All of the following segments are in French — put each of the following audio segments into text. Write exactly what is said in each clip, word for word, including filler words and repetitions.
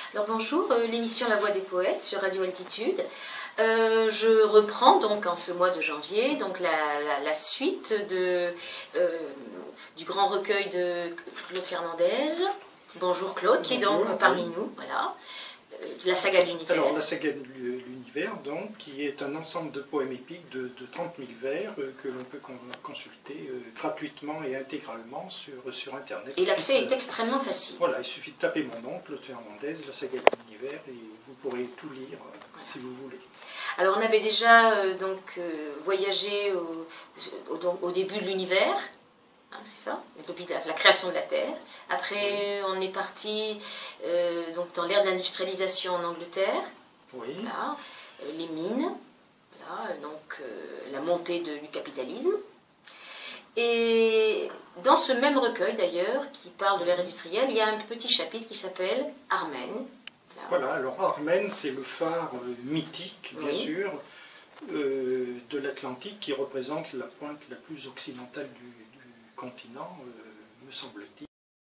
Alors bonjour, euh, l'émission La Voix des Poètes sur Radio Altitude. Euh, je reprends donc en ce mois de janvier donc la, la, la suite de, euh, du grand recueil de Claude Fernandez. Bonjour Claude, qui est donc Bonjour, parmi oui. nous, voilà. Euh, la saga de l'univers. Alors la saga de l'univers, donc, qui est un ensemble de poèmes épiques de, de trente mille vers euh, que l'on peut con consulter euh, gratuitement et intégralement sur, sur Internet. Et l'accès est euh, extrêmement facile. Voilà, il suffit de taper mon nom, Claude Fernandez, la saga de l'univers, et vous pourrez tout lire euh, voilà. si vous voulez. Alors on avait déjà euh, donc euh, voyagé au, au, au début de l'univers. Hein, c'est ça, depuis la, la création de la Terre. Après, oui. on est parti euh, donc dans l'ère de l'industrialisation en Angleterre. Oui. Voilà, euh, les mines, voilà, donc euh, la montée de, du capitalisme. Et dans ce même recueil d'ailleurs, qui parle de l'ère industrielle, il y a un petit chapitre qui s'appelle Armen. Là. Voilà, alors Armen, c'est le phare euh, mythique, bien oui. sûr, euh, de l'Atlantique, qui représente la pointe la plus occidentale du, du continent, euh, me semble-t-il.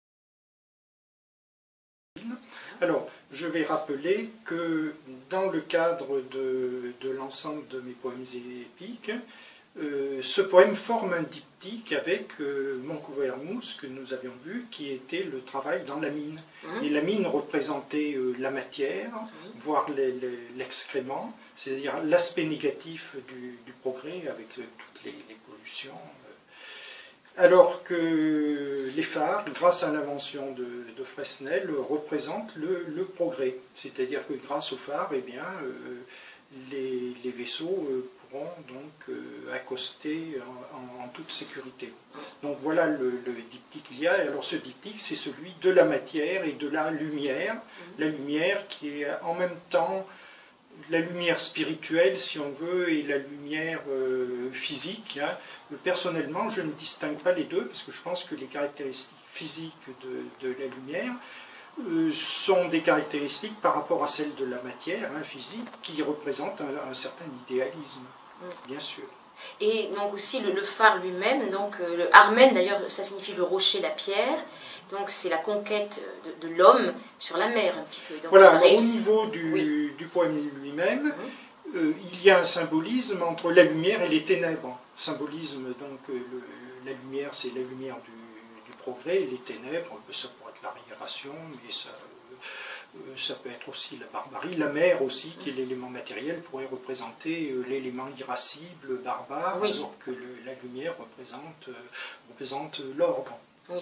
Alors, je vais rappeler que dans le cadre de, de l'ensemble de mes poèmes épiques, euh, ce poème forme un diptyque avec euh, Montcouvermousse, que nous avions vu, qui était le travail dans la mine. Mmh. Et la mine représentait euh, la matière, mmh. voire l'excrément, c'est-à-dire l'aspect négatif du, du progrès avec euh, toutes les, les pollutions. Alors que les phares, grâce à l'invention de, de Fresnel, représentent le, le progrès. C'est-à-dire que grâce aux phares, eh bien, euh, les, les vaisseaux euh, pourront donc euh, accoster en, en, en toute sécurité. Donc voilà le, le diptyque qu'il y a. Et alors ce diptyque, c'est celui de la matière et de la lumière. La lumière qui est en même temps la lumière spirituelle, si on veut, et la lumière euh, physique. Hein. Personnellement, je ne distingue pas les deux, parce que je pense que les caractéristiques physiques de, de la lumière euh, sont des caractéristiques par rapport à celles de la matière, hein, physique, qui représentent un, un certain idéalisme, bien sûr. Et donc aussi le, le phare lui-même, donc euh, le Armen d'ailleurs, ça signifie le rocher, la pierre. Donc c'est la conquête de, de l'homme sur la mer un petit peu. Donc, voilà, alors, au niveau du, oui. du poème lui-même, mmh. euh, il y a un symbolisme entre la lumière et les ténèbres. Symbolisme, donc euh, le, la lumière, c'est la lumière du, du progrès, et les ténèbres, ça pourrait être l'arriération, mais ça, euh, ça peut être aussi la barbarie. La mer aussi, qui est l'élément matériel, pourrait représenter euh, l'élément irascible, barbare, oui. alors que le, la lumière représente, euh, représente l'ordre. Oui.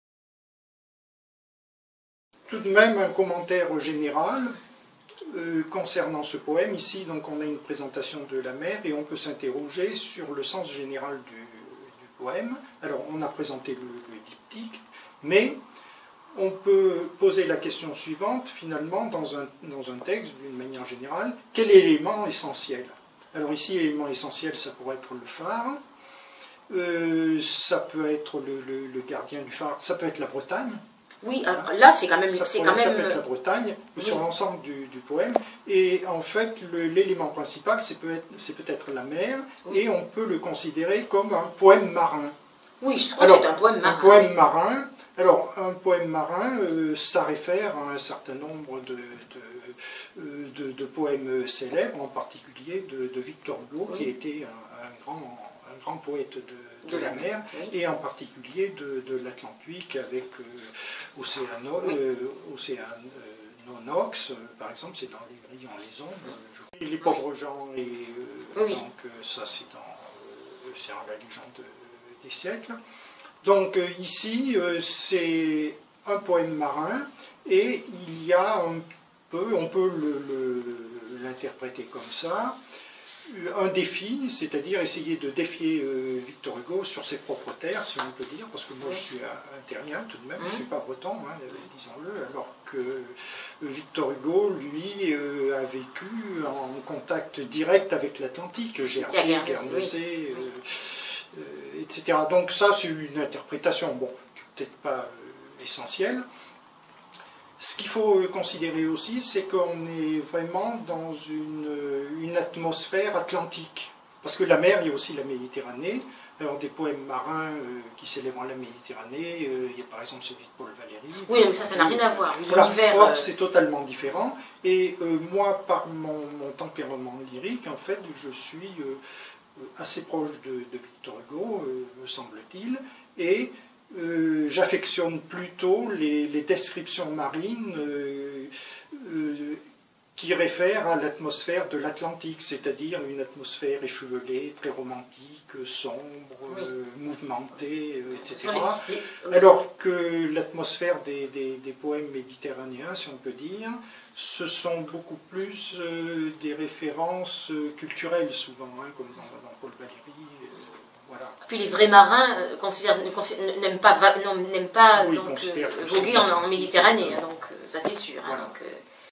Tout de même, un commentaire général euh, concernant ce poème. Ici, donc, on a une présentation de la mer et on peut s'interroger sur le sens général du, du poème. Alors, on a présenté le, le diptyque, mais on peut poser la question suivante, finalement, dans un, dans un texte, d'une manière générale, quel est l'élément essentiel? Alors ici, l'élément essentiel, ça pourrait être le phare, euh, ça peut être le, le, le gardien du phare, ça peut être la Bretagne. Oui, alors là c'est quand même... Ça, c'est quand même... peut être la Bretagne, oui. sur l'ensemble du, du poème. Et en fait, l'élément principal, c'est peut-être peut la mer, oui. et on peut le considérer comme un poème marin. Oui, je crois alors, que c'est un poème marin. Un poème marin. Alors, un poème marin, euh, ça réfère à un certain nombre de, de, de, de poèmes célèbres, en particulier de, de Victor Hugo, oui. qui était un, un, grand, un grand poète de, de, de la mer, oui. et en particulier de, de l'Atlantique avec euh, Océano, oui. euh, Océanonox, euh, par exemple, c'est dans Les Grilles en les ombres. Je... Les pauvres gens, et euh, oui. donc ça c'est dans, euh, dans la légende des siècles. Donc euh, ici, euh, c'est un poème marin, et il y a un peu, on peut l'interpréter comme ça, un défi, c'est-à-dire essayer de défier euh, Victor Hugo sur ses propres terres, si on peut dire, parce que moi je suis un, un terrien tout de même, mmh. je ne suis pas breton, hein, disons-le, alors que euh, Victor Hugo, lui, euh, a vécu en contact direct avec l'Atlantique, Jersey, Guernesey, euh, euh, et cetera. Donc ça, c'est une interprétation, bon, peut-être pas euh, essentielle. Ce qu'il faut considérer aussi, c'est qu'on est vraiment dans une, une atmosphère atlantique. Parce que la mer, il y a aussi la Méditerranée. Alors des poèmes marins euh, qui célèbrent la Méditerranée, euh, il y a par exemple celui de Paul Valéry. Oui, mais ça, ça n'a rien à voir. Voilà. L'univers. Or, euh... c'est totalement différent. Et euh, moi, par mon, mon tempérament lyrique, en fait, je suis euh, assez proche de, de Victor Hugo, euh, me semble-t-il, et euh, j'affectionne plutôt les, les descriptions marines euh, euh, qui réfèrent à l'atmosphère de l'Atlantique, c'est-à-dire une atmosphère échevelée, très romantique, sombre, oui. euh, mouvementée, euh, et cetera. Les, les, oui. Alors que l'atmosphère des, des, des poèmes méditerranéens, si on peut dire, ce sont beaucoup plus euh, des références euh, culturelles, souvent, hein, comme dans, dans Paul Valéry. Euh, voilà. Puis les vrais marins euh, n'aiment pas, n'aiment pas oui, donc, euh, voguer en, en Méditerranée, hein, donc euh, ça c'est sûr. Voilà. Hein, donc, euh...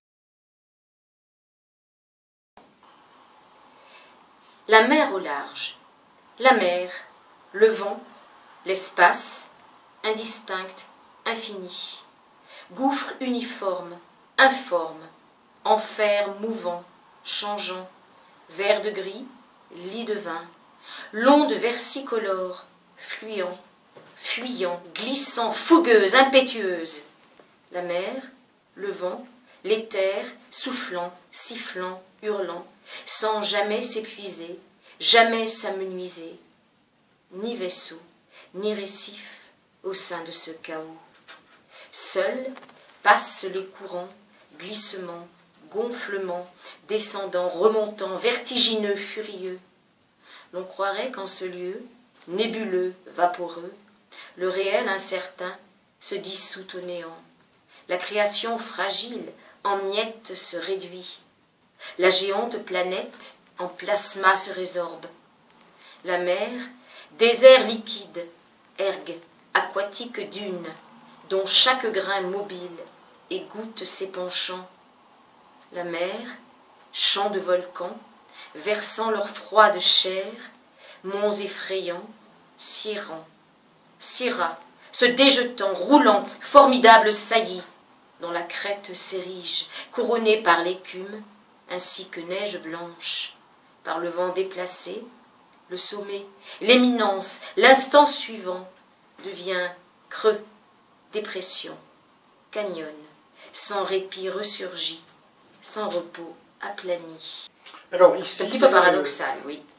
La mer au large, la mer, le vent, l'espace, indistinct, infini, gouffre uniforme, informe, enfer mouvant, changeant, vert de gris, lit de vin, l'onde versicolore, fluant, fuyant, glissant, fougueuse, impétueuse, la mer, le vent, l'éther, soufflant, sifflant, hurlant, sans jamais s'épuiser, jamais s'amenuiser, ni vaisseau, ni récif au sein de ce chaos. Seuls passent les courants, glissements, gonflements, descendants, remontant, vertigineux, furieux. L'on croirait qu'en ce lieu, nébuleux, vaporeux, le réel incertain se dissout au néant. La création fragile en miettes se réduit. La géante planète en plasma se résorbe. La mer, désert liquide, ergue, aquatique dune, dont chaque grain mobile égoutte ses penchants. La mer, champ de volcans, versant leur froide chair, monts effrayants, sierrant, sierra, se déjetant, roulant, formidable saillie, dont la crête s'érige, couronnée par l'écume, ainsi que neige blanche, par le vent déplacé, le sommet, l'éminence, l'instant suivant, devient creux, dépression, canyon, sans répit ressurgit, sans repos aplani. Alors ici, c'est un petit peu paradoxal, euh, oui.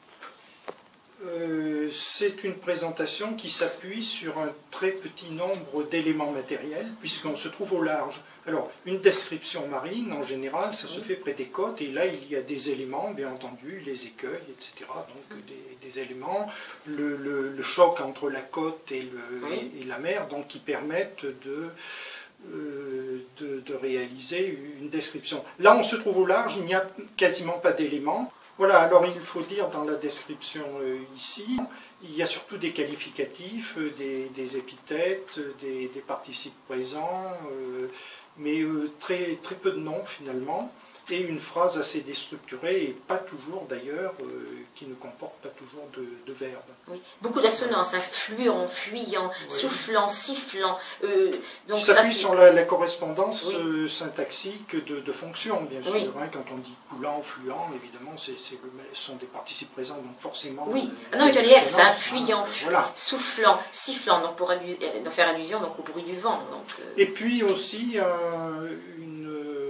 Euh, c'est une présentation qui s'appuie sur un très petit nombre d'éléments matériels, puisqu'on se trouve au large. Alors, une description marine, en général, ça oui. se fait près des côtes, et là, il y a des éléments, bien entendu, les écueils, et cetera. Donc, oui. des, des éléments, le, le, le choc entre la côte et, le, oui. et, et la mer, donc, qui permettent de, euh, de, de réaliser une description. Là, on se trouve au large, il n'y a quasiment pas d'éléments. Voilà, alors il faut dire dans la description euh, ici, il y a surtout des qualificatifs, euh, des, des épithètes, des, des participes présents, euh, mais euh, très, très peu de noms finalement, et une phrase assez déstructurée, et pas toujours d'ailleurs, euh, qui ne comporte pas toujours de, de verbes. Oui, beaucoup d'assonances, hein, fluant, fuyant, oui. soufflant, sifflant. Euh, donc ça s'appuie sur la, la correspondance oui. euh, syntaxique de, de fonctions, bien sûr. Oui. Hein, quand on dit coulant, fluant, évidemment, c'est, c'est le, ce sont des participes présents, donc forcément... Oui, euh, ah non, il y a les F, hein, fuyant, hein, voilà. soufflant, sifflant, donc pour allusion, faire allusion donc, au bruit du vent. Donc, euh... Et puis aussi, euh, une...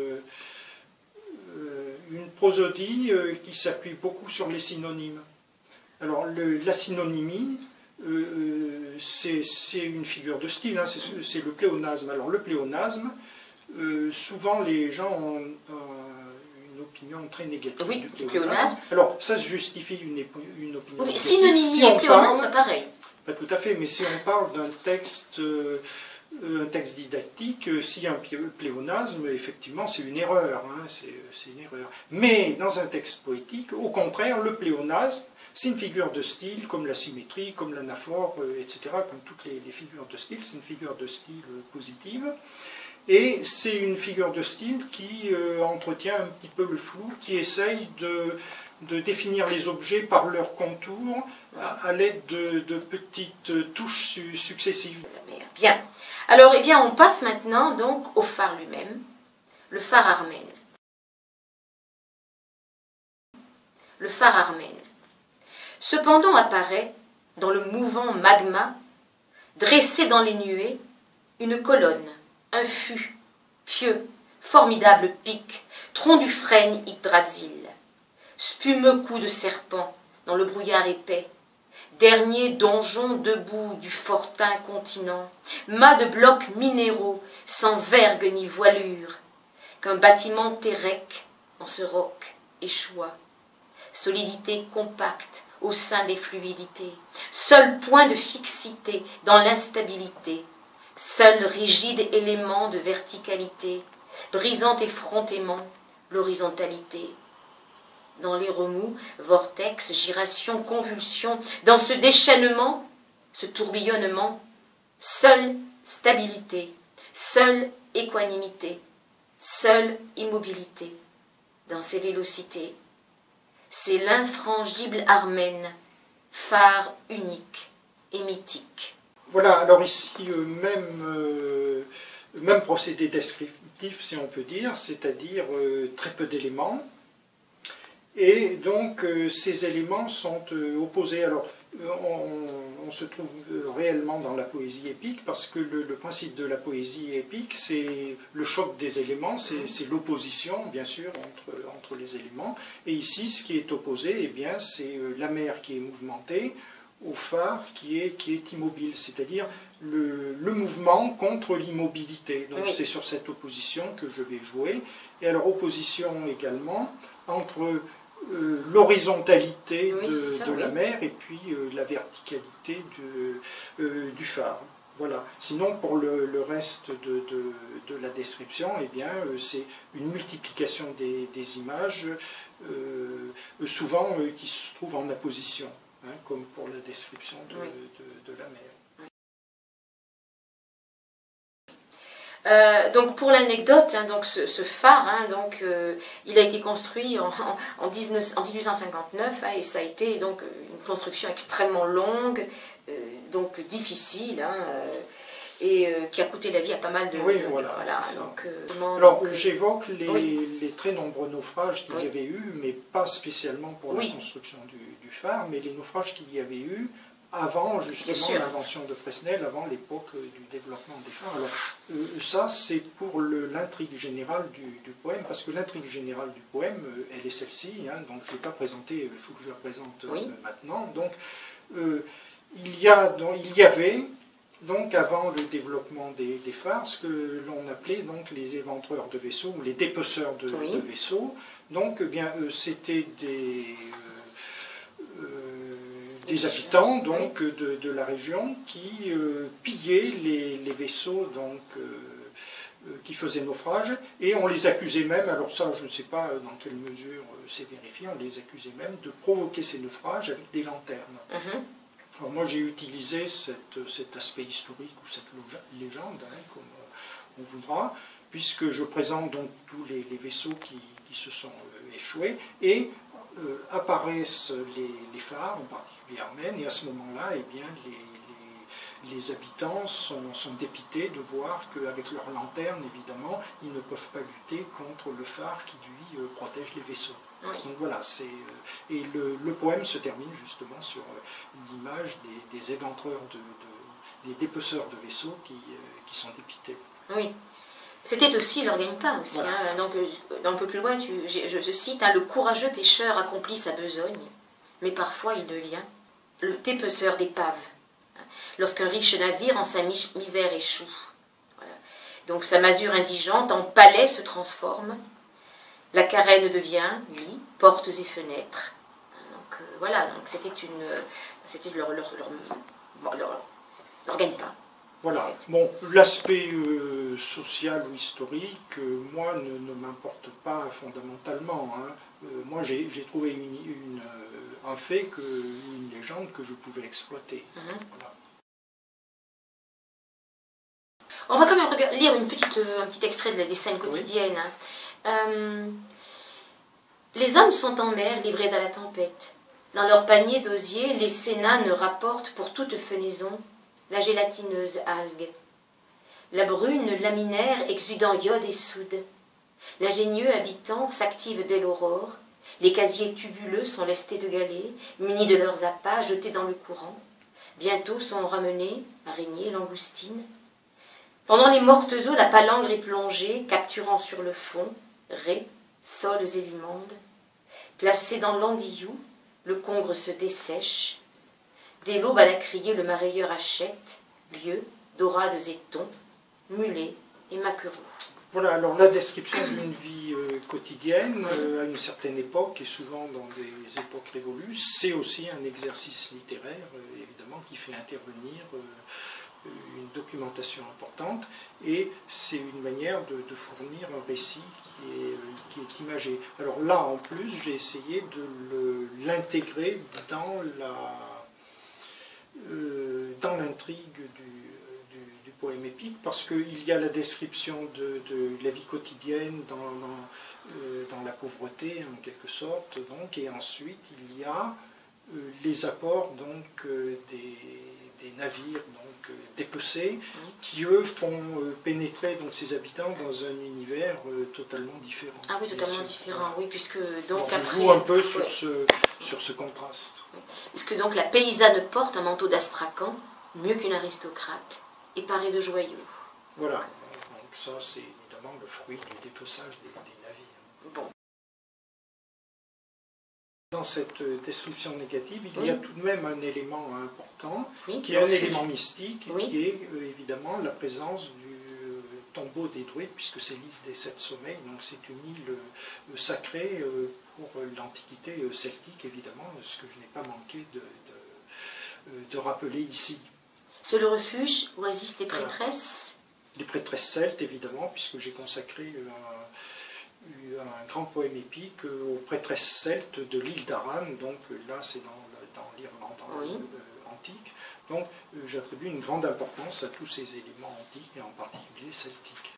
une prosodie euh, qui s'appuie beaucoup sur les synonymes. Alors le, la synonymie, euh, c'est une figure de style, hein, c'est le pléonasme. Alors le pléonasme, euh, souvent les gens ont euh, une opinion très négative oui, du pléonasme. pléonasme. Alors ça se justifie une, une opinion oui, négative. Synonymie si et pléonasme, parle, pareil. Pas tout à fait, mais si on parle d'un texte... Euh, un texte didactique, s'il y a un pléonasme, effectivement, c'est une erreur, hein, c'est une erreur. Mais dans un texte poétique, au contraire, le pléonasme, c'est une figure de style, comme la symétrie, comme l'anaphore, et cetera, comme toutes les, les figures de style, c'est une figure de style positive. Et c'est une figure de style qui euh, entretient un petit peu le flou, qui essaye de, de définir les objets par leurs contours à, à l'aide de, de petites touches su successives. Bien. Alors, eh bien, on passe maintenant donc au phare lui-même, le phare Armen. Le phare Armen. Cependant apparaît dans le mouvant magma, dressé dans les nuées, une colonne, un fût, pieux, formidable pic, tronc du frêne Yggdrasil, spumeux coup de serpent dans le brouillard épais, dernier donjon debout du fortin continent, mât de blocs minéraux sans vergue ni voilure, qu'un bâtiment terrec en ce roc échoua, solidité compacte au sein des fluidités, seul point de fixité dans l'instabilité, seul rigide élément de verticalité, brisant effrontément l'horizontalité. Dans les remous, vortex, giration, convulsion, dans ce déchaînement, ce tourbillonnement, seule stabilité, seule équanimité, seule immobilité, dans ces vélocités. C'est l'infrangible Armène, phare unique et mythique. Voilà, alors ici, euh, même, euh, même procédé descriptif, si on peut dire, c'est-à-dire euh, très peu d'éléments. Et donc, euh, ces éléments sont euh, opposés. Alors, euh, on, on se trouve réellement dans la poésie épique, parce que le, le principe de la poésie épique, c'est le choc des éléments, c'est l'opposition, bien sûr, entre, entre les éléments. Et ici, ce qui est opposé, eh bien, c'est euh, la mer qui est mouvementée au phare qui est, qui est immobile, c'est-à-dire le, le mouvement contre l'immobilité. Donc, oui. C'est sur cette opposition que je vais jouer. Et alors, opposition également entre Euh, l'horizontalité oui, de, ça, de oui. la mer et puis euh, la verticalité de, euh, du phare. Voilà. Sinon, pour le, le reste de, de, de la description, eh bien, euh, c'est une multiplication des, des images, euh, souvent euh, qui se trouvent en apposition, hein, comme pour la description de, oui. de, de la mer. Euh, donc pour l'anecdote, hein, donc ce, ce phare, hein, donc euh, il a été construit en, en, en, dix-neuf, en dix-huit cent cinquante-neuf, hein, et ça a été donc une construction extrêmement longue, euh, donc difficile, hein, euh, et euh, qui a coûté la vie à pas mal de. Oui, voilà. voilà donc, euh, Alors donc, j'évoque les, oui. les très nombreux naufrages qu'il oui. y avait eu, mais pas spécialement pour oui. la construction du, du phare, mais les naufrages qu'il y avait eu avant justement l'invention de Fresnel, avant l'époque du développement des phares. Alors euh, ça c'est pour l'intrigue générale du, du poème, parce que l'intrigue générale du poème, euh, elle est celle-ci, hein, donc je ne l'ai pas présentée, il faut que je la présente oui. euh, maintenant. Donc euh, il, y a, donc il y avait, donc avant le développement des, des phares, ce que l'on appelait donc les éventreurs de vaisseaux, ou les dépeceurs de, oui. de vaisseaux. Donc eh bien euh, c'était des... Euh, euh, des habitants donc de, de la région qui euh, pillaient les, les vaisseaux donc euh, euh, qui faisaient naufrage, et on les accusait même, alors ça je ne sais pas dans quelle mesure euh, c'est vérifié, on les accusait même de provoquer ces naufrages avec des lanternes. Mm-hmm. Alors moi j'ai utilisé cette, cet aspect historique ou cette légende, hein, comme on voudra, puisque je présente donc tous les, les vaisseaux qui, qui se sont euh, échoués, et Euh, apparaissent les, les phares, en particulier Armène, et à ce moment-là, eh bien, les, les, les habitants sont, sont dépités de voir qu'avec leur lanterne, évidemment, ils ne peuvent pas lutter contre le phare qui, lui, euh, protège les vaisseaux. Oui. Donc voilà, c'est euh, et le, le poème se termine justement sur euh, l'image des, des éventreurs, de, de, des dépeceurs de vaisseaux qui, euh, qui sont dépités. Oui. C'était aussi leur gagne-pain aussi. Voilà. Hein. Donc, un peu plus loin, tu, je, je cite, hein, le courageux pêcheur accomplit sa besogne, mais parfois il devient le dépeceur d'épaves. Hein, lorsqu'un riche navire en sa misère échoue. Voilà. Donc sa masure indigente en palais se transforme. La carène devient lit, portes et fenêtres. Donc euh, voilà, donc c'était une, c'était leur, leur, leur, leur, leur, leur gagne-pain. Voilà. Bon, l'aspect euh, social ou historique, euh, moi, ne, ne m'importe pas fondamentalement. Hein. Euh, moi, j'ai trouvé une, une, euh, un fait, que, une légende que je pouvais exploiter. Mm-hmm. Voilà. On va quand même lire une petite, un petit extrait des scènes quotidiennes. Oui. Hein. Euh, les hommes sont en mer, livrés à la tempête. Dans leur panier d'osier, les sénanes rapportent pour toute fenaison la gélatineuse algue, la brune laminaire exudant iode et soude. L'ingénieux habitant s'active dès l'aurore, les casiers tubuleux sont lestés de galets, munis de leurs appâts jetés dans le courant. Bientôt sont ramenées araignées, langoustines. Pendant les mortes eaux, la palangre est plongée, capturant sur le fond raies, sols et limandes. Placé dans l'andillou, le congre se dessèche. Dès l'aube à la criée, le marailleur achète lieux, dorades et thons, mulets et maquereaux. Voilà, alors la description d'une vie euh, quotidienne euh, à une certaine époque, et souvent dans des époques révolues, c'est aussi un exercice littéraire, euh, évidemment, qui fait intervenir euh, une documentation importante, et c'est une manière de, de fournir un récit qui est, euh, qui est imagé. Alors là, en plus, j'ai essayé de l'intégrer dans la, euh, dans l'intrigue du poème épique, parce qu'il y a la description de, de la vie quotidienne dans, dans, euh, dans la pauvreté, en quelque sorte, donc, et ensuite il y a euh, les apports donc, euh, des, des navires donc, euh, dépecés, qui eux font euh, pénétrer donc, ces habitants dans un univers euh, totalement différent. Ah oui, totalement différent, oui, puisque donc bon, après... Je joue un peu sur, ouais. ce, sur ce contraste. Puisque donc la paysanne porte un manteau d'astracan, mieux qu'une aristocrate, et paré de joyaux. Voilà, donc ça c'est évidemment le fruit du dépeçage des, des navires. Bon. Dans cette description négative, il oui. y a tout de même un élément important, oui, qui est un refuge. élément mystique, oui. qui est euh, évidemment la présence du euh, tombeau des Druides, puisque c'est l'île des Sept Sommeils, donc c'est une île euh, sacrée euh, pour l'Antiquité euh, celtique, évidemment, ce que je n'ai pas manqué de, de, euh, de rappeler ici. C'est le refuge, oasis des prêtresses. Des prêtresses celtes, évidemment, puisque j'ai consacré un, un grand poème épique aux prêtresses celtes de l'île d'Aran, donc là c'est dans, dans l'Irlande oui. euh, antique. Donc euh, j'attribue une grande importance à tous ces éléments antiques, et en particulier celtiques.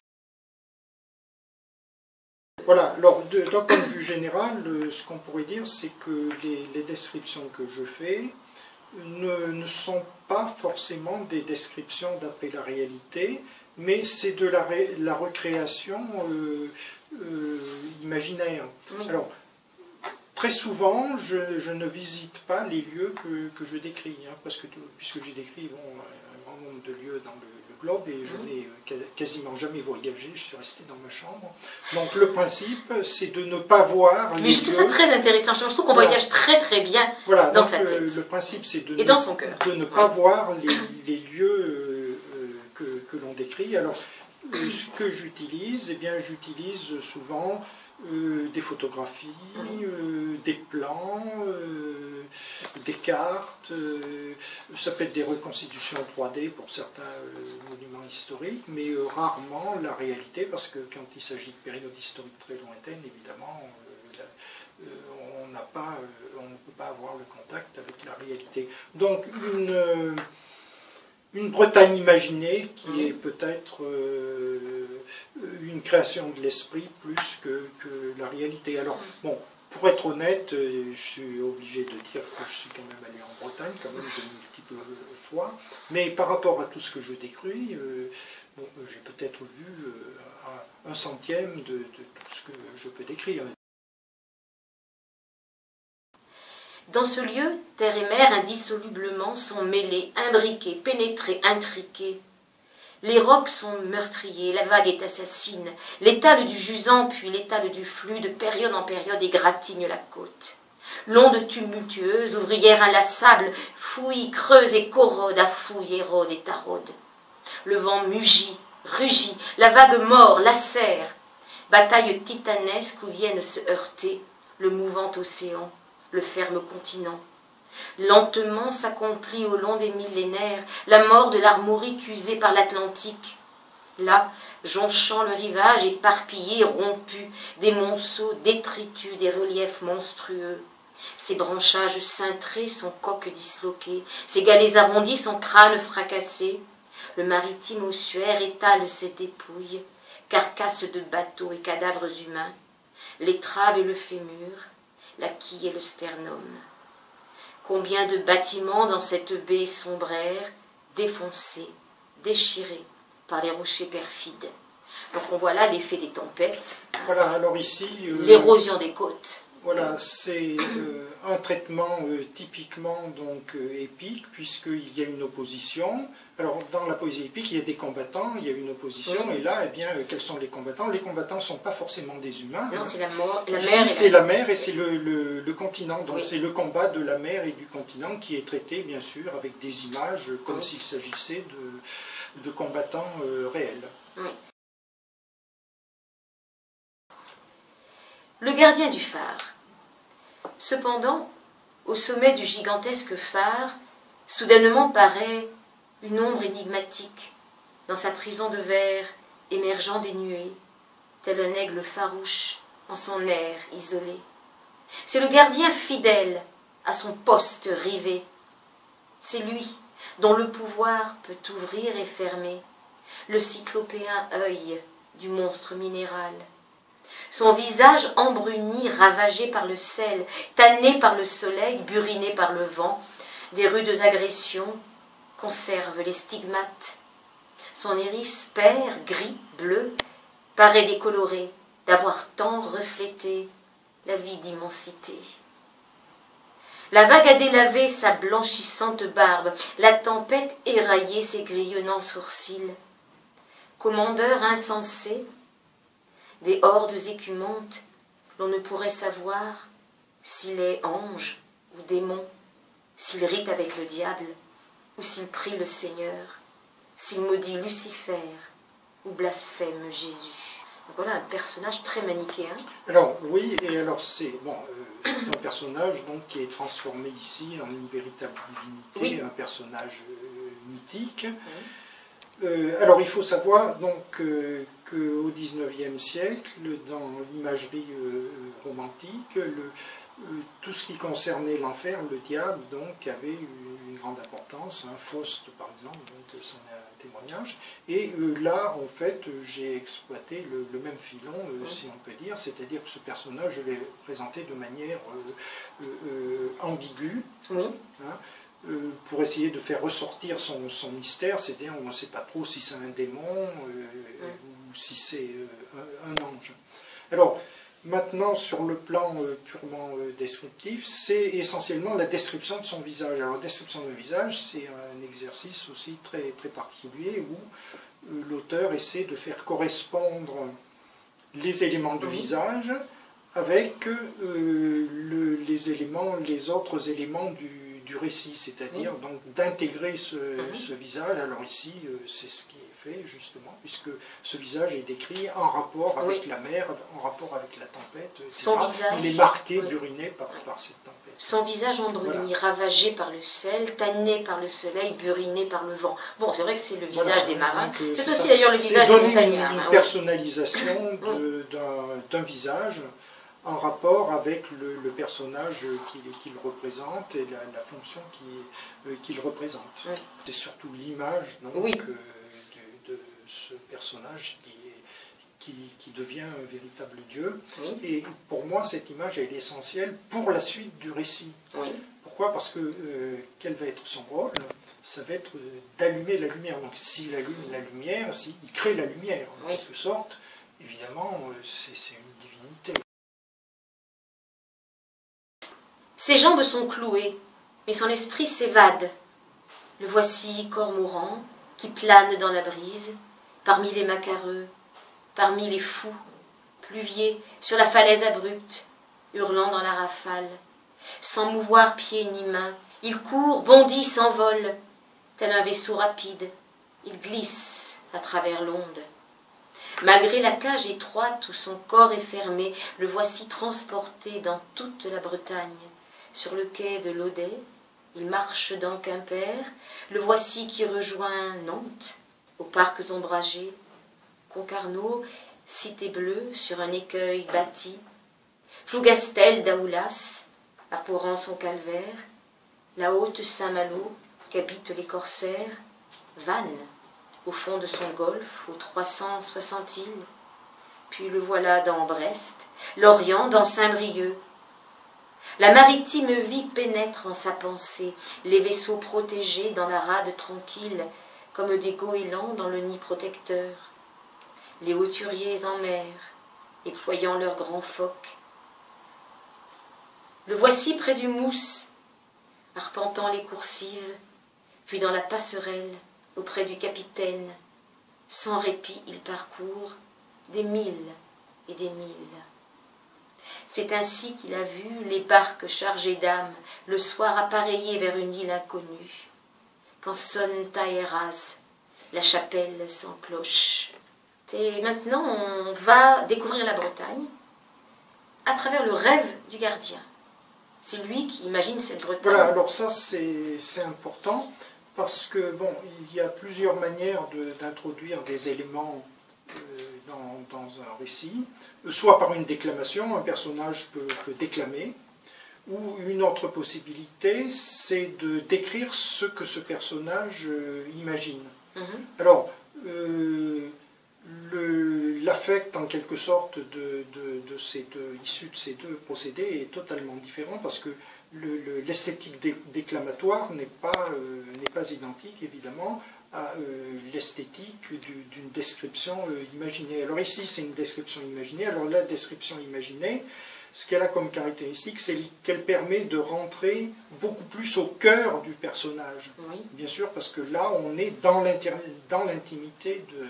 Voilà, alors d'un point de vue général, ce qu'on pourrait dire, c'est que les, les descriptions que je fais Ne, ne sont pas forcément des descriptions d'après la réalité, mais c'est de la, ré, la recréation euh, euh, imaginaire. Oui. Alors, très souvent, je, je ne visite pas les lieux que, que je décris, hein, parce que puisque j'ai décrit bon, un grand nombre de lieux dans le, le globe, et je n'ai quasiment jamais voyagé, je suis resté dans ma chambre. Donc le principe, c'est de ne pas voir les Mais je trouve ça très intéressant, je trouve qu'on voyage très très bien voilà, dans donc, sa tête. Le, le principe, c'est de, et dans son cœur. de ne pas ouais. voir les, les lieux euh, que, que l'on décrit. Alors, euh, ce que j'utilise, eh bien, j'utilise souvent euh, des photographies, euh, des plans, euh, des cartes, euh, ça peut être des reconstitutions trois D pour certains euh, monuments historiques, mais euh, rarement la réalité, parce que quand il s'agit de périodes historiques très lointaines, évidemment, euh, la, euh, on n'a pas, euh, on ne peut pas avoir le contact avec la réalité. Donc une, euh, une Bretagne imaginée qui mmh. est peut-être euh, une création de l'esprit plus que, que la réalité. Alors bon, pour être honnête, je suis obligé de dire que je suis quand même allé en Bretagne, quand même de multiples fois, mais par rapport à tout ce que je décris, euh, bon, j'ai peut-être vu euh, un centième de, de tout ce que je peux décrire. Dans ce lieu, terre et mer indissolublement sont mêlés, imbriqués, pénétrés, intriqués. Les rocs sont meurtriers, la vague est assassine, l'étale du jusant puis l'étale du flux de période en période égratigne la côte. L'onde tumultueuse, ouvrière inlassable, fouille, creuse et corrode, affouille, érode et taraude. Le vent mugit, rugit, la vague mord, lacère. Bataille titanesque où viennent se heurter le mouvant océan, le ferme continent. Lentement s'accomplit au long des millénaires la mort de l'armorique usée par l'Atlantique. Là, jonchant le rivage éparpillé, rompu, des monceaux, détritus, des reliefs monstrueux. Ses branchages cintrés, son coq disloqué, ses galets arrondis, son crâne fracassé. Le maritime ossuaire étale ses dépouilles, carcasses de bateaux et cadavres humains, l'étrave et le fémur, la quille et le sternum. Combien de bâtiments dans cette baie sombraire, défoncés, déchirés par les rochers perfides. Donc on voit là l'effet des tempêtes, voilà, alors ici, euh, l'érosion des côtes. Voilà, c'est euh, un traitement euh, typiquement donc euh, épique, puisqu'il y a une opposition. Alors, dans la poésie épique, il y a des combattants, il y a une opposition, oui. Et là, eh bien, euh, quels sont les combattants? Les combattants ne sont pas forcément des humains. Non, hein. c'est la, la Ici, mer. c'est la... la mer et c'est le, le, le continent. Donc, oui. C'est le combat de la mer et du continent qui est traité, bien sûr, avec des images, comme oui. S'il s'agissait de, de combattants euh, réels. Oui. Le gardien du phare. Cependant, au sommet du gigantesque phare, soudainement paraît une ombre énigmatique, dans sa prison de verre émergeant des nuées, tel un aigle farouche en son air isolé. C'est le gardien fidèle à son poste rivé. C'est lui dont le pouvoir peut ouvrir et fermer le cyclopéen œil du monstre minéral. Son visage embruni, ravagé par le sel, tanné par le soleil, buriné par le vent, des rudes agressions conservent les stigmates. Son iris pair, gris, bleu, paraît décoloré d'avoir tant reflété la vie d'immensité. La vague a délavé sa blanchissante barbe, la tempête éraillé ses grillonnants sourcils. Commandeur insensé, des hordes écumantes, l'on ne pourrait savoir s'il est ange ou démon, s'il rite avec le diable ou s'il prie le Seigneur, s'il maudit Lucifer ou blasphème Jésus. Donc voilà un personnage très manichéen. Alors oui, et alors c'est bon, euh, un personnage donc qui est transformé ici en une véritable divinité, oui. Un personnage euh, mythique. Oui. Euh, alors il faut savoir donc euh, qu'au dix-neuvième siècle, dans l'imagerie euh, romantique, le, euh, tout ce qui concernait l'enfer, le diable, donc avait une, une grande importance. Hein, Faust, par exemple, donc c'en est un témoignage. Et euh, là, en fait, j'ai exploité le, le même filon, euh, oui. Si on peut dire, c'est-à-dire que ce personnage, je l'ai présenté de manière euh, euh, ambiguë. Oui. Hein, Euh, pour essayer de faire ressortir son, son mystère, c'est-à-dire on ne sait pas trop si c'est un démon euh, mm. ou si c'est euh, un, un ange. Alors, maintenant, sur le plan euh, purement euh, descriptif, c'est essentiellement la description de son visage. Alors, la description de visage, c'est un exercice aussi très, très particulier où euh, l'auteur essaie de faire correspondre les éléments du mm. visage avec euh, le, les éléments, les autres éléments du du récit, c'est-à-dire mmh. donc d'intégrer ce, mmh. ce visage. Alors ici, euh, c'est ce qui est fait justement, puisque ce visage est décrit en rapport avec oui. la mer, en rapport avec la tempête, et cetera. Son visage, il est marqué, oui. buriné par, par cette tempête. Son visage embruni, voilà. Ravagé par le sel, tanné par le soleil, buriné par le vent. Bon, c'est vrai que c'est le visage voilà. des marins. Euh, c'est aussi d'ailleurs le visage des montagnards. C'est une, une hein, personnalisation oui. d'un visage en rapport avec le, le personnage qu'il qu'il représente et la, la fonction qu'il euh, représente. Oui. C'est surtout l'image oui. euh, de, de ce personnage qui, est, qui, qui devient un véritable dieu. Oui. Et pour moi, cette image elle est essentielle pour la suite du récit. Oui. Pourquoi? Parce que euh, quel va être son rôle? Ça va être d'allumer la lumière. Donc s'il allume la lumière, s'il crée la lumière, en oui. quelque sorte, évidemment, c'est une divinité. Ses jambes sont clouées, mais son esprit s'évade. Le voici cormoran qui plane dans la brise, parmi les macareux, parmi les fous, pluviers sur la falaise abrupte, hurlant dans la rafale. Sans mouvoir pied ni main, il court, bondit, s'envole, tel un vaisseau rapide. Il glisse à travers l'onde. Malgré la cage étroite où son corps est fermé, le voici transporté dans toute la Bretagne. Sur le quai de l'Audet, il marche dans Quimper, le voici qui rejoint Nantes, aux parcs ombragés, Concarneau, cité bleue sur un écueil bâti, Plougastel d'Aoulas, arborant son calvaire, la haute Saint-Malo qu'habitent les corsaires, Vannes, au fond de son golfe, aux trois cent soixante îles, puis le voilà dans Brest, Lorient dans Saint-Brieuc. La maritime vie pénètre en sa pensée, les vaisseaux protégés dans la rade tranquille, comme des goélands dans le nid protecteur. Les hauturiers en mer, éployant leurs grands phoques. Le voici près du Mousse, arpentant les coursives, puis dans la passerelle, auprès du capitaine. Sans répit, il parcourt des milles et des milles. C'est ainsi qu'il a vu les barques chargées d'âmes, le soir appareillées vers une île inconnue. Quand sonne Taïras, la chapelle sans cloche. Et maintenant, on va découvrir la Bretagne à travers le rêve du gardien. C'est lui qui imagine cette Bretagne. Voilà, alors ça c'est important parce que bon, il y a plusieurs manières d'introduire des éléments euh, dans, dans un récit. Soit par une déclamation, un personnage peut, peut déclamer, ou une autre possibilité, c'est de décrire ce que ce personnage euh, imagine. Mm-hmm. Alors, euh, l'affect en quelque sorte de, de, de ces deux, issu de ces deux procédés est totalement différent parce que l'esthétique le, déclamatoire n'est pas, euh, n'est pas identique évidemment à euh, l'esthétique d'une description euh, imaginée. Alors ici c'est une description imaginée, alors la description imaginée, ce qu'elle a comme caractéristique, c'est qu'elle permet de rentrer beaucoup plus au cœur du personnage. Oui. Bien sûr, parce que là on est dans l'intimité de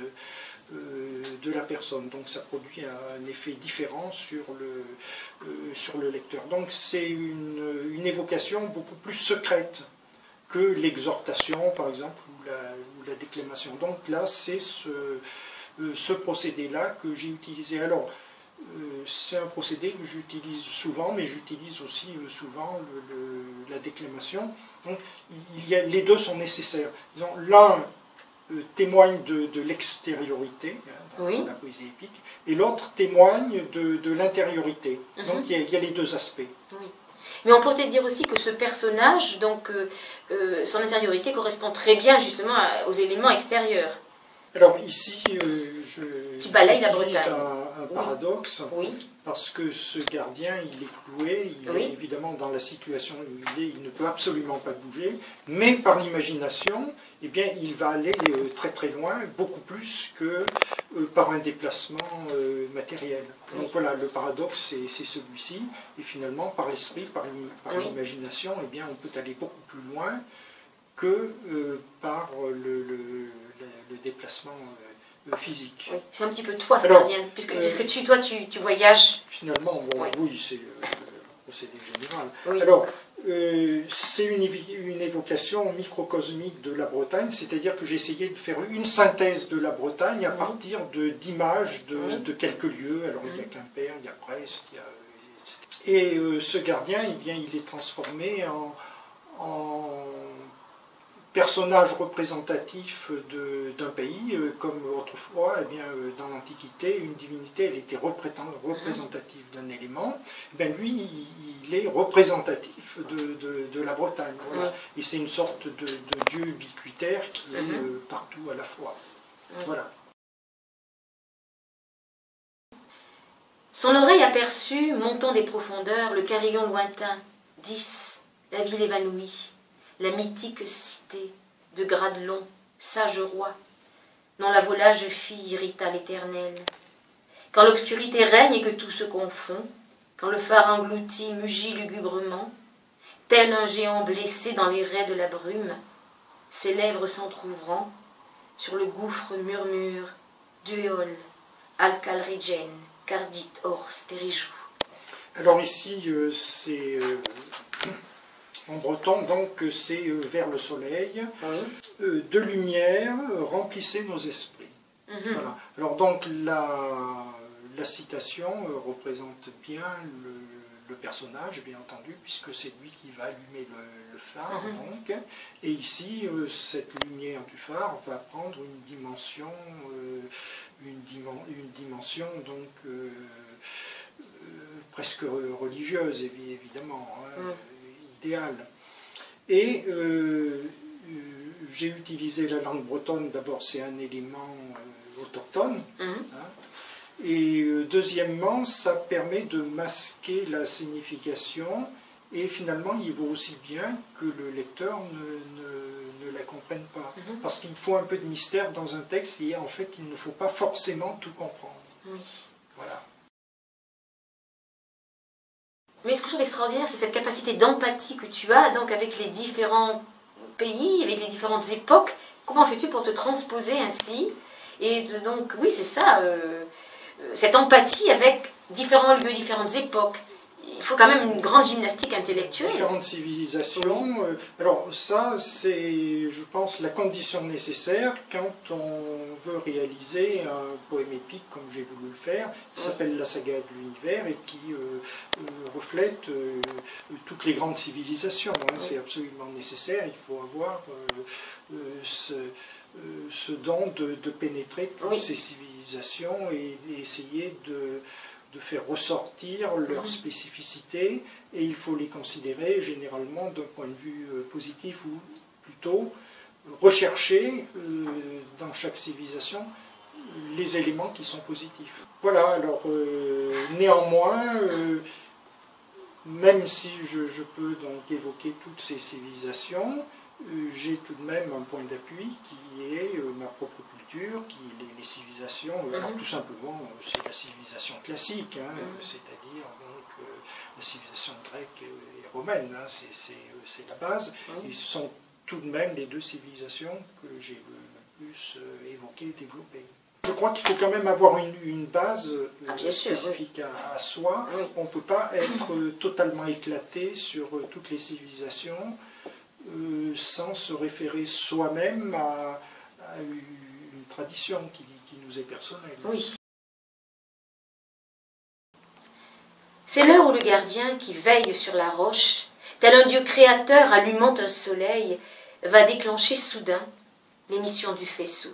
de la personne, donc ça produit un effet différent sur le, euh, sur le lecteur. Donc c'est une, une évocation beaucoup plus secrète que l'exhortation, par exemple, ou la, ou la déclamation. Donc là, c'est ce, euh, ce procédé-là que j'ai utilisé. Alors, euh, c'est un procédé que j'utilise souvent, mais j'utilise aussi euh, souvent le, le, la déclamation. Donc il y a, les deux sont nécessaires. L'un témoigne de, de l'extériorité, hein, dans oui. la poésie épique, et l'autre témoigne de, de l'intériorité. Mm-hmm. Donc il y, a, il y a les deux aspects. Oui. Mais on peut peut-être dire aussi que ce personnage, donc euh, euh, son intériorité correspond très bien justement à, aux éléments extérieurs. Alors ici, euh, je tu balayes la Bretagne. un, un paradoxe, oui. parce que ce gardien, il est cloué, il oui. est évidemment dans la situation où il est, il ne peut absolument pas bouger, mais par l'imagination, eh bien, il va aller euh, très très loin, beaucoup plus que euh, par un déplacement euh, matériel. Oui. Donc voilà, le paradoxe, c'est celui-ci, et finalement, par l'esprit, par l'imagination, oui. eh bien, on peut aller beaucoup plus loin que euh, par le, le, le, le déplacement euh, physique. Oui. C'est un petit peu toi, ce gardien, puisque, euh, puisque tu, toi, tu, tu voyages. Finalement, bon, oui, oui c'est le procédé général. Oui. Alors, Euh, c'est une, une évocation microcosmique de la Bretagne, c'est-à-dire que j'ai essayé de faire une synthèse de la Bretagne à oui. partir d'images de, de, oui. de quelques lieux. Alors oui. il y a Quimper, il y a Brest, il y a, et cetera. Et euh, ce gardien, eh bien, il est transformé en, en personnage représentatif d'un pays, euh, comme autrefois, eh bien, euh, dans l'Antiquité, une divinité, elle était représentative d'un élément. Eh bien, lui, il, il est représentatif de, de, de la Bretagne. Voilà. Oui. Et c'est une sorte de, de dieu ubiquitaire qui mm-hmm. est euh, partout à la fois. Oui. Voilà. Son oreille aperçut, montant des profondeurs, le carillon lointain, dix, la ville évanouie, la mythique cité de grade long, sage roi, dont la volage fille irrita l'Éternel. Quand l'obscurité règne et que tout se confond, quand le phare englouti mugit lugubrement, tel un géant blessé dans les raies de la brume, ses lèvres s'entr'ouvrant, sur le gouffre murmure Dueol, Alcalrigen, Cardit Ors Perijou. Alors ici, euh, c'est euh, en breton, donc c'est euh, vers le soleil, oui. euh, de lumière, euh, remplissez nos esprits. Mm-hmm. Voilà. Alors donc la, la citation euh, représente bien le, le personnage, bien entendu, puisque c'est lui qui va allumer le, le phare. Mm-hmm. Donc, et ici, euh, cette lumière du phare va prendre une dimension, euh, une, dimen une dimension donc euh, euh, presque religieuse, évidemment, hein, mm. idéale. Et euh, j'ai utilisé la langue bretonne. D'abord, c'est un élément euh, autochtone. Mm. Hein, et euh, deuxièmement, ça permet de masquer la signification. Et finalement, il vaut aussi bien que le lecteur ne, ne, ne la comprenne pas. Mm-hmm. Parce qu'il faut un peu de mystère dans un texte et en fait, il ne faut pas forcément tout comprendre. Oui. Voilà. Mais ce que je trouve extraordinaire, c'est cette capacité d'empathie que tu as donc avec les différents pays, avec les différentes époques. Comment fais-tu pour te transposer ainsi? Et de, donc, oui, c'est ça, euh, cette empathie avec différents lieux, différentes époques. Il faut quand même une grande gymnastique intellectuelle. Différentes civilisations. Oui. Alors ça, c'est, je pense, la condition nécessaire quand on veut réaliser un poème épique comme j'ai voulu le faire, qui oui. s'appelle La saga de l'univers et qui euh, euh, reflète euh, toutes les grandes civilisations. Hein. Oui. C'est absolument nécessaire. Il faut avoir euh, euh, ce, euh, ce don de, de pénétrer toutes oui. ces civilisations et, et essayer de de faire ressortir leurs spécificités, et il faut les considérer généralement d'un point de vue positif, ou plutôt rechercher euh, dans chaque civilisation les éléments qui sont positifs. Voilà, alors euh, néanmoins, euh, même si je, je peux donc évoquer toutes ces civilisations, euh, j'ai tout de même un point d'appui qui est euh, ma propre culture, qui est les, les civilisations, euh, alors tout simplement c'est la civilisation classique, hein, mm-hmm. c'est-à-dire donc euh, la civilisation grecque et, et romaine, hein, c'est la base, mm-hmm. et ce sont tout de même les deux civilisations que j'ai le, le plus euh, évoquées et développées. Je crois qu'il faut quand même avoir une, une base euh, ah, spécifique sûr, oui. à, à soi. Oui. On ne peut pas être euh, totalement éclaté sur euh, toutes les civilisations euh, sans se référer soi-même à, à une tradition qui, qui nous est personnelle. Oui. C'est l'heure où le gardien qui veille sur la roche, tel un dieu créateur allumant un soleil, va déclencher soudain l'émission du faisceau.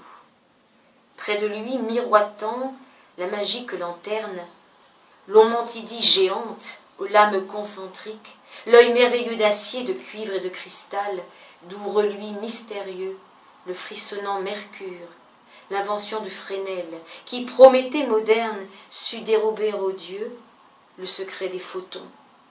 Près de lui, miroitant la magique lanterne, l'homontidie géante aux lames concentriques, l'œil merveilleux d'acier, de cuivre et de cristal, d'où reluit mystérieux le frissonnant mercure, l'invention de Fresnel, qui, Prométhée moderne, sut dérober aux dieux le secret des photons.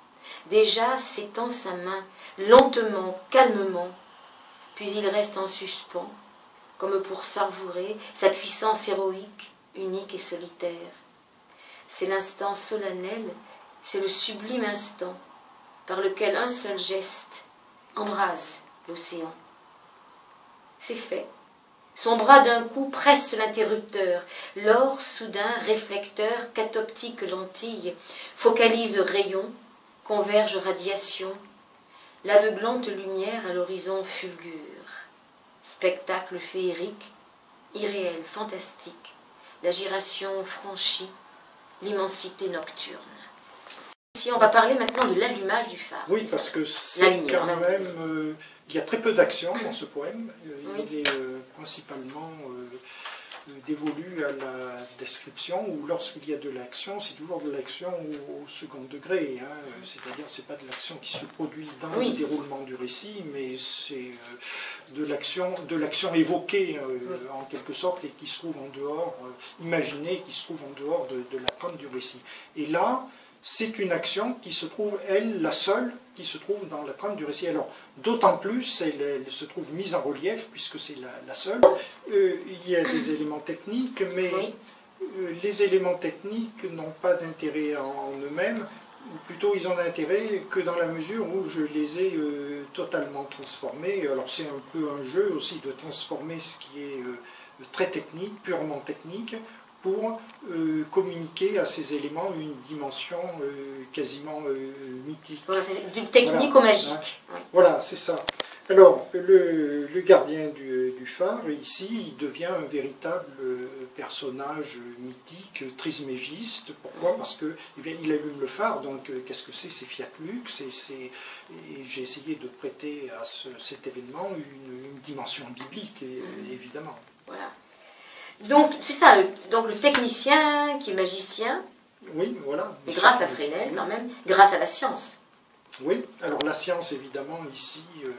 Déjà s'étend sa main, lentement, calmement, puis il reste en suspens, comme pour savourer sa puissance héroïque, unique et solitaire. C'est l'instant solennel, c'est le sublime instant par lequel un seul geste embrase l'océan. C'est fait. Son bras d'un coup presse l'interrupteur. L'or, soudain, réflecteur, catoptique lentille, focalise rayons, converge radiation. L'aveuglante lumière à l'horizon fulgure. Spectacle féerique, irréel, fantastique, la giration franchie, l'immensité nocturne. Ici, on va parler maintenant de l'allumage du phare. Oui, parce ça. que c'est quand même... Euh, il y a très peu d'action dans ce poème. Oui. Il est euh, principalement euh, dévolu à la description, ou lorsqu'il y a de l'action, c'est toujours de l'action au, au second degré. Hein, c'est-à-dire que ce n'est pas de l'action qui se produit dans oui. le déroulement du récit, mais c'est euh, de l'action de l'action évoquée, euh, oui. en quelque sorte, et qui se trouve en dehors, euh, imaginée, qui se trouve en dehors de, de la trame du récit. Et là, c'est une action qui se trouve, elle, la seule, qui se trouve dans la trame du récit. Alors, d'autant plus, elle, elle se trouve mise en relief, puisque c'est la, la seule. Euh, il y a des éléments techniques, mais oui. euh, les éléments techniques n'ont pas d'intérêt en, en eux-mêmes, ou plutôt ils ont d'intérêt que dans la mesure où je les ai euh, totalement transformés. Alors, c'est un peu un jeu aussi de transformer ce qui est euh, très technique, purement technique, pour euh, communiquer à ces éléments une dimension euh, quasiment euh, mythique. Voilà, c'est du technique voilà. au magique. Hein. Oui. Voilà, c'est ça. Alors, le, le gardien du, du phare, ici, il devient un véritable personnage mythique, trismégiste. Pourquoi? Parce que, eh bien, il allume le phare, donc qu'est-ce que c'est? C'est Fiat Lux, et, et j'ai essayé de prêter à ce, cet événement une, une dimension biblique, et, mmh. évidemment. Voilà. Donc, c'est ça, le, donc le technicien qui est magicien, oui, voilà, mais grâce à Fresnel, quand même, grâce à la science. Oui, alors la science, évidemment, ici, euh,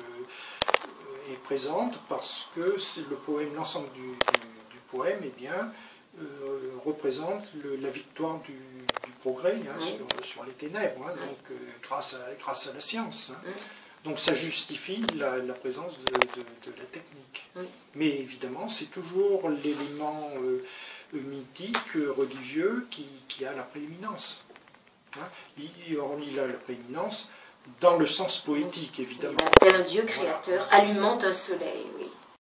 est présente, parce que c'est le poème, l'ensemble du, du, du poème, eh bien, euh, représente le, la victoire du, du progrès hein, oui. sur, sur les ténèbres, hein, oui. donc euh, grâce, à, grâce à la science. Hein. Oui. Donc ça justifie la, la présence de, de, de la technique. Oui. Mais évidemment, c'est toujours l'élément euh, mythique, religieux, qui, qui a la prééminence. Hein. Il, il a la prééminence dans le sens poétique, évidemment. Tel un Dieu créateur, voilà, allumant un soleil, oui.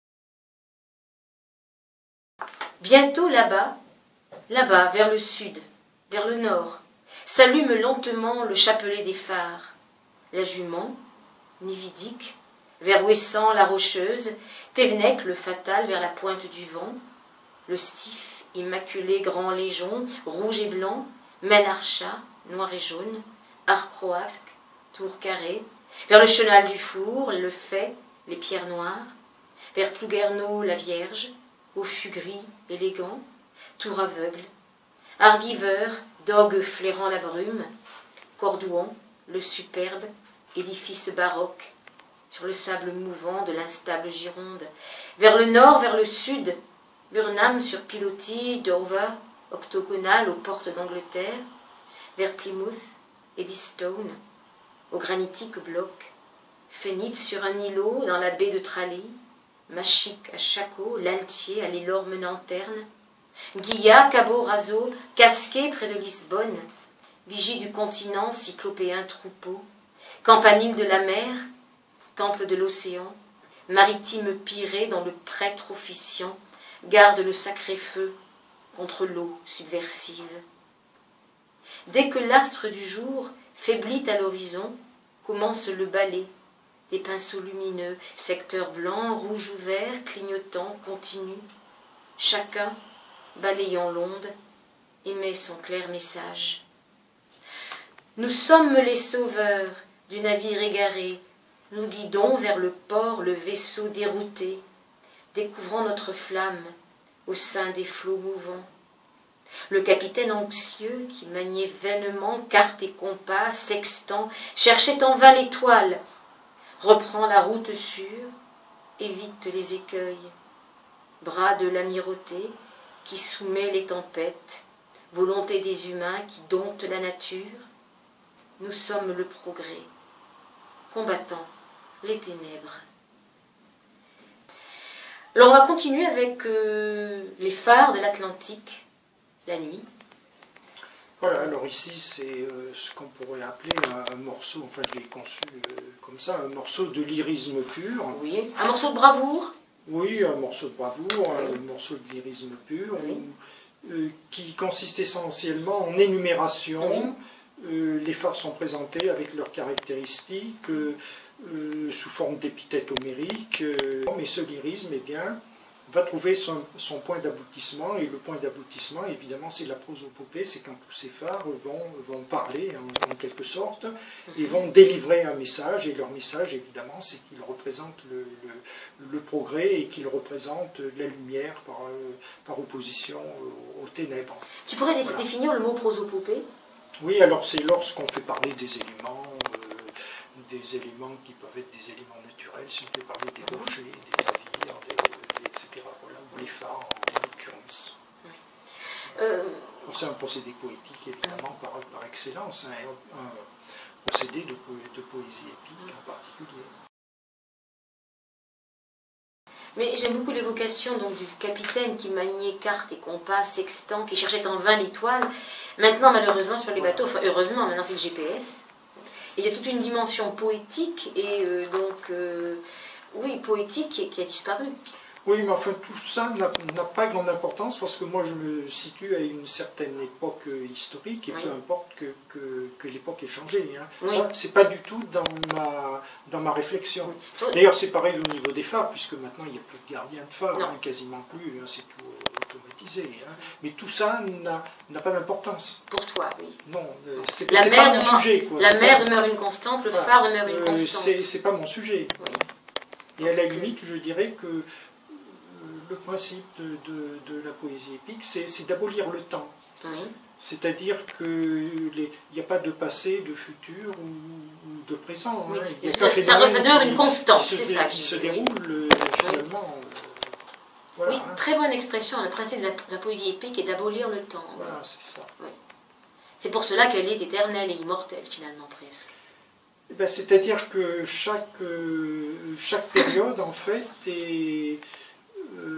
Bientôt là-bas, là-bas, vers le sud, vers le nord, s'allume lentement le chapelet des phares. La jument, Nividique, vers Ouessant la rocheuse, Thévenec le fatal vers la pointe du vent, le stif, immaculé grand légion, rouge et blanc, Menarcha, noir et jaune, Arcroac, tour carré, vers le chenal du four, le fait, les pierres noires, vers Plouguerneau la Vierge, au fût gris, élégant, tour aveugle, Arguiveur, dogue flairant la brume, Cordouan, le superbe, édifice baroque, sur le sable mouvant de l'instable Gironde, vers le nord, vers le sud, Burnham sur pilotis, Dover, octogonal aux portes d'Angleterre, vers Plymouth, Eddystone, au granitique bloc, Phénix sur un îlot dans la baie de Tralee, Machic à Chaco, l'Altier à l'Élorme Nanterne, Guilla, Cabo Raso, Casquet près de Lisbonne, vigie du continent, cyclopéen troupeau, campanile de la mer, temple de l'océan, maritime Pirée dont le prêtre officiant garde le sacré feu contre l'eau subversive. Dès que l'astre du jour faiblit à l'horizon, commence le balai des pinceaux lumineux, secteurs blancs, rouges ou verts, clignotants, continus. Chacun, balayant l'onde, émet son clair message. Nous sommes les sauveurs du navire égaré, nous guidons vers le port le vaisseau dérouté, découvrant notre flamme au sein des flots mouvants. Le capitaine anxieux, qui maniait vainement carte et compas, sextant, cherchait en vain l'étoile, reprend la route sûre, évite les écueils. Bras de l'amirauté qui soumet les tempêtes, volonté des humains qui domptent la nature, nous sommes le progrès, combattant les ténèbres. Alors on va continuer avec euh, les phares de l'Atlantique, la nuit. Voilà, alors ici c'est euh, ce qu'on pourrait appeler un, un morceau, enfin je l'ai conçu euh, comme ça, un morceau de lyrisme pur. Oui, un morceau de bravoure. Oui, un morceau de bravoure, oui. Un morceau de lyrisme pur, oui. où, euh, qui consiste essentiellement en énumération. Oui. Euh, les phares sont présentés avec leurs caractéristiques, euh, euh, sous forme d'épithètes homériques, euh, mais ce lyrisme, eh bien, va trouver son, son point d'aboutissement, et le point d'aboutissement, évidemment, c'est la prosopopée, c'est quand tous ces phares vont, vont parler, en, en quelque sorte, et vont délivrer un message, et leur message, évidemment, c'est qu'ils représentent le, le, le progrès, et qu'ils représentent la lumière par, par opposition aux, aux ténèbres. Tu pourrais dé voilà. définir le mot prosopopée? Oui, alors c'est lorsqu'on fait parler des éléments, euh, des éléments qui peuvent être des éléments naturels, si on fait parler des rochers, des navires, des, et cetera. Voilà, ou les phares en, en l'occurrence. Oui. Euh, c'est un procédé poétique, évidemment, par, par excellence, hein, un, un procédé de, po de poésie épique en particulier. Mais j'aime beaucoup l'évocation donc du capitaine qui maniait carte et compas, sextant, qui cherchait en vain l'étoile. Maintenant, malheureusement, sur les bateaux, enfin heureusement, maintenant c'est le G P S. Et il y a toute une dimension poétique et euh, donc, euh, oui, poétique qui, qui a disparu. Oui, mais enfin, tout ça n'a pas grande importance parce que moi, je me situe à une certaine époque historique et oui. Peu importe que, que, que l'époque ait changé. Hein. Oui. Ça, c'est pas du tout dans ma, dans ma réflexion. Oui. D'ailleurs, c'est pareil au niveau des phares, puisque maintenant, il n'y a plus de gardien de phare, hein, quasiment plus, hein, c'est tout automatisé. Hein. Mais tout ça n'a pas d'importance. Pour toi, oui. Non, c'est pas mon demeure, sujet. Quoi. La mer pas... demeure une constante, le voilà. phare demeure une euh, constante. C'est pas mon sujet. Oui. Et à la limite, je dirais que le principe de, de, de la poésie épique, c'est d'abolir le temps. Oui. C'est-à-dire qu'il n'y a pas de passé, de futur ou, ou de présent. Oui. Hein. Il y a ça, ça, ça demeure une constante, c'est ça. Qui se déroule oui. finalement. Oui, voilà, oui hein. Très bonne expression. Le principe de la, de la poésie épique est d'abolir le temps. Voilà, c'est ça. Oui. C'est pour cela qu'elle est éternelle et immortelle, finalement, presque. Eh ben, c'est-à-dire que chaque, euh, chaque période, en fait, est... Euh,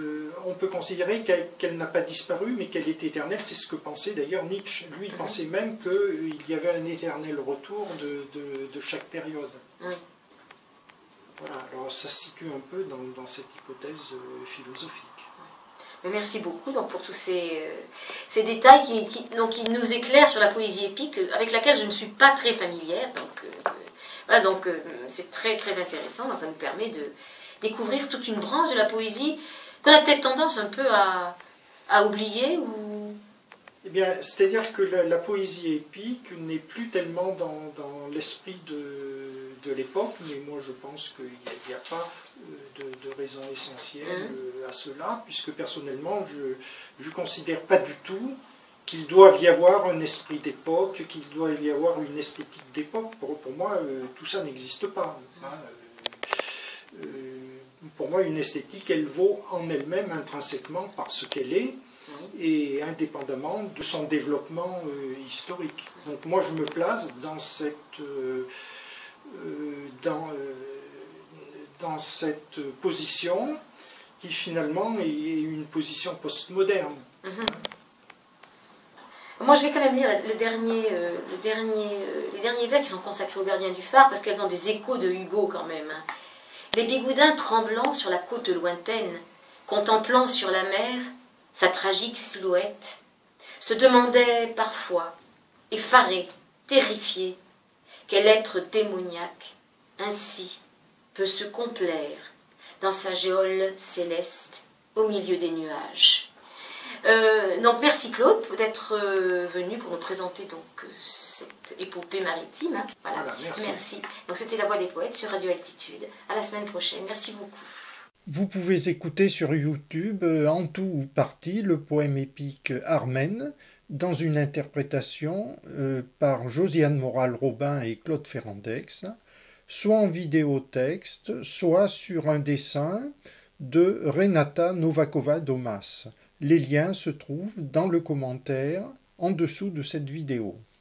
on peut considérer qu'elle qu'elle n'a pas disparu, mais qu'elle est éternelle. C'est ce que pensait d'ailleurs Nietzsche. Lui, il mm-hmm. pensait même qu'il y avait un éternel retour de, de, de chaque période. Oui. Voilà, alors ça se situe un peu dans, dans cette hypothèse euh, philosophique. Mais merci beaucoup donc, pour tous ces, euh, ces détails qui, qui, donc, qui nous éclairent sur la poésie épique, avec laquelle je ne suis pas très familière. Donc, euh, voilà, donc euh, c'est très, très intéressant. Donc ça nous permet de découvrir toute une branche de la poésie qu'on a peut-être tendance un peu à, à oublier ou... Eh bien, c'est-à-dire que la, la poésie épique n'est plus tellement dans, dans l'esprit de, de l'époque, mais moi je pense qu'il n'y a, a pas de, de raison essentielle mmh. à cela, puisque personnellement je ne considère pas du tout qu'il doive y avoir un esprit d'époque, qu'il doit y avoir une esthétique d'époque. Pour, pour moi, euh, tout ça n'existe pas. Hein. Euh, pour moi, une esthétique, elle vaut en elle-même intrinsèquement par ce qu'elle est, et indépendamment de son développement euh, historique. Donc moi je me place dans cette, euh, dans, euh, dans cette position qui finalement est une position postmoderne. Mm-hmm. Moi je vais quand même lire le dernier, euh, le dernier, euh, les derniers vers qui sont consacrés aux gardiens du phare, parce qu'elles ont des échos de Hugo quand même. Hein. Les bigoudins tremblants sur la côte lointaine, contemplant sur la mer sa tragique silhouette, se demandaient parfois, effarés, terrifiés, quel être démoniaque ainsi peut se complaire dans sa géole céleste au milieu des nuages. Euh, donc merci Claude d'être euh, venu pour nous présenter donc cette épopée maritime. Hein. Voilà. Voilà, merci. merci. Donc c'était La Voix des Poètes sur Radio Altitude. À la semaine prochaine. Merci beaucoup. Vous pouvez écouter sur YouTube, en tout ou partie, le poème épique Armen, dans une interprétation euh, par Josiane Moral-Robin et Claude Ferrandex, soit en vidéo-texte, soit sur un dessin de Renata Novakova-Domas. Les liens se trouvent dans le commentaire en dessous de cette vidéo.